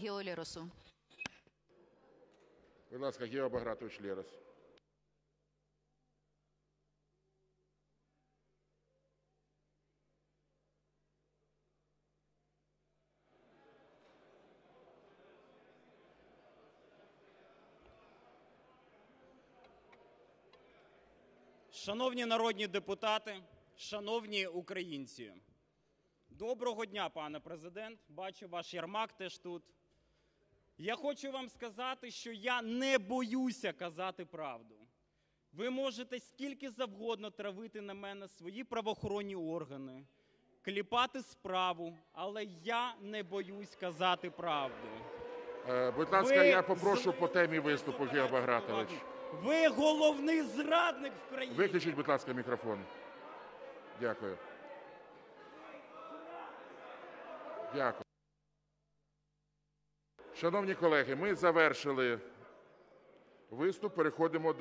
Гео Леросу. Будь ласка, Гео Багратович Лерос. Шановні народні депутати, шановні українці, доброго дня, пане Президент. Бачу, ваш Єрмак теж тут. Я хочу вам сказати, що я не боюся казати правду. Ви можете скільки завгодно травити на мене свої правоохоронні органи, кліпати справу, але я не боюсь казати правду. Будь ласка, я попрошу по темі виступу, Гео Багратович. Ви головний зрадник в країні. Виключіть, будь ласка, мікрофон. Дякую. Дякую. Шановні колеги, ми завершили виступ, переходимо до